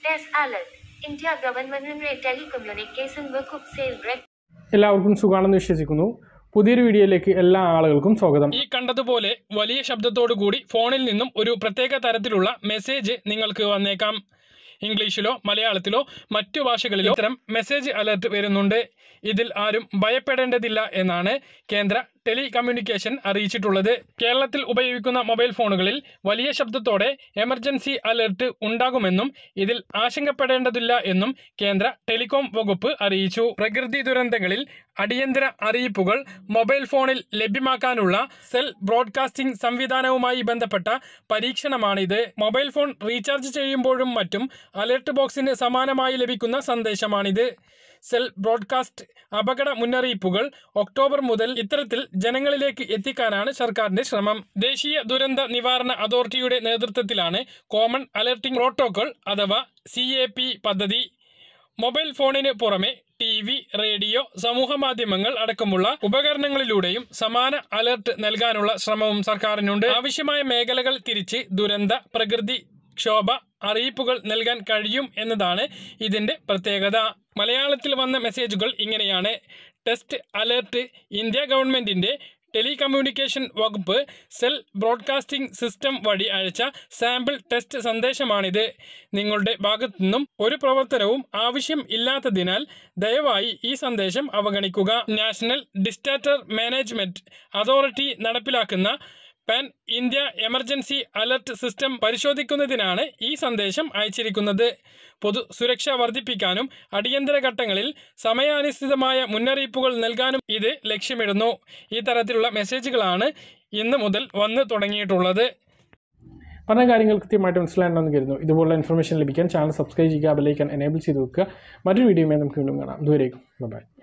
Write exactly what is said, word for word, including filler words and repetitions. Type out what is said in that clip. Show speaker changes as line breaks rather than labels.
ടെസ് alert India ഗവൺമെന്റിന്റെ telecommunication വകുപ്പ് cell ബ്രേക്ക്.
എല്ലാവർക്കും സുഖാണെന്ന് വിശ്വസിക്കുന്നു. പുതിയൊരു വീഡിയോയിലേക്ക് എല്ലാ ആളുകൾക്കും സ്വാഗതം.
ഈ കണ്ടതുപോലെ വലിയ ശബ്ദത്തോടു കൂടി ഫോണിൽ നിന്നും ഒരു പ്രത്യേക തരത്തിലുള്ള മെസ്സേജ് നിങ്ങൾക്ക് വന്നേക്കാം. ഇംഗ്ലീഷിലോ മലയാളത്തിലോ മറ്റു ഭാഷകളിലോ ഇത്തരം മെസ്സേജ് അലർട്ട് വരുന്നുണ്ട്. ഇതിൽ ആരും ഭയപ്പെടേണ്ടതില്ല എന്നാണ് കേന്ദ്ര ടെലികമ്മ്യൂണിക്കേഷൻ അറിയിച്ചിട്ടുള്ളത്. കേരളത്തിൽ ഉപയോഗിക്കുന്ന മൊബൈൽ ഫോണുകളിൽ വലിയ ശബ്ദത്തോടെ എമർജൻസി അലർട്ട് ഉണ്ടാകുമെന്നും ഇതിൽ ആശങ്കപ്പെടേണ്ടതില്ല എന്നും കേന്ദ്ര ടെലികോം വകുപ്പ് അറിയിച്ചു. പ്രകൃതി ദുരന്തങ്ങളിൽ അടിയന്തര അറിയിപ്പുകൾ മൊബൈൽ ഫോണിൽ ലഭ്യമാക്കാനുള്ള സെൽ ബ്രോഡ്കാസ്റ്റിംഗ് സംവിധാനവുമായി ബന്ധപ്പെട്ട പരീക്ഷണമാണിത്. മൊബൈൽ ഫോൺ റീചാർജ് ചെയ്യുമ്പോഴും മറ്റും അലർട്ട് ബോക്സിന് സമാനമായി ലഭിക്കുന്ന സന്ദേശമാണിത്. സെൽ ബ്രോഡ്കാസ്റ്റ് അപകട മുന്നറിയിപ്പുകൾ ഒക്ടോബർ മുതൽ ഇത്തരത്തിൽ ജനങ്ങളിലേക്ക് എത്തിക്കാനാണ് സർക്കാരിന്റെ ശ്രമം. ദേശീയ ദുരന്ത നിവാരണ അതോറിറ്റിയുടെ നേതൃത്വത്തിലാണ് കോമൺ അലർട്ടിംഗ് പ്രോട്ടോകോൾ അഥവാ സി എ പി പദ്ധതി. മൊബൈൽ ഫോണിന് പുറമെ ടി വി, റേഡിയോ, സമൂഹ മാധ്യമങ്ങൾ അടക്കമുള്ള ഉപകരണങ്ങളിലൂടെയും സമാന അലർട്ട് നൽകാനുള്ള ശ്രമവും സർക്കാരിനുണ്ട്. ആവശ്യമായ മേഖലകൾ തിരിച്ച് ദുരന്ത, പ്രകൃതി ക്ഷോഭ അറിയിപ്പുകൾ നൽകാൻ കഴിയും എന്നതാണ് ഇതിൻ്റെ പ്രത്യേകത. മലയാളത്തിൽ വന്ന മെസ്സേജുകൾ ഇങ്ങനെയാണ്. ടെസ്റ്റ് അലർട്ട് ഇന്ത്യ ഗവൺമെൻറ്റിൻ്റെ ടെലികമ്മ്യൂണിക്കേഷൻ വകുപ്പ് സെൽ ബ്രോഡ്കാസ്റ്റിംഗ് സിസ്റ്റം വഴി അയച്ച സാമ്പിൾ ടെസ്റ്റ് സന്ദേശമാണിത്. നിങ്ങളുടെ ഭാഗത്തു നിന്നും ഒരു പ്രവർത്തനവും ആവശ്യം ഇല്ലാത്തതിനാൽ ദയവായി ഈ സന്ദേശം അവഗണിക്കുക. നാഷണൽ ഡിസാസ്റ്റർ മാനേജ്മെൻറ്റ് അതോറിറ്റി നടപ്പിലാക്കുന്ന pan India emergency alert system പരിശോധിക്കുന്നതിനാണ് ഈ സന്ദേശം അയച്ചിരിക്കുന്നത്. പൊതു സുരക്ഷ വർദ്ധിപ്പിക്കാനും അടിയന്തര ഘട്ടങ്ങളിൽ സമയാനുസൃതമായ മുന്നറിയിപ്പുകൾ നൽകാനും ഇത് ലക്ഷ്യമിടുന്നു. ഈ തരത്തിലുള്ള മെസ്സേജുകളാണ് ഇന്ന് മുതൽ വന്ന് തുടങ്ങിയിട്ടുള്ളത്.
പറഞ്ഞ കാര്യങ്ങൾ കൃത്യമായിട്ട് മനസ്സിലായിട്ടുണ്ടെന്ന് കരുതുന്നു. ഇതുപോലുള്ള ഇൻഫർമേഷൻ ലഭിക്കാൻ ചാനൽ സബ്സ്ക്രൈബ് ചെയ്യുക, ബെൽ ഐക്കൺ എനേബിൾ ചെയ്ത് വെക്കുക. മറ്റൊരു വീഡിയോയുമായി നമുക്ക് വീണ്ടും കാണാം. ദൂരേക്കും ബൈ.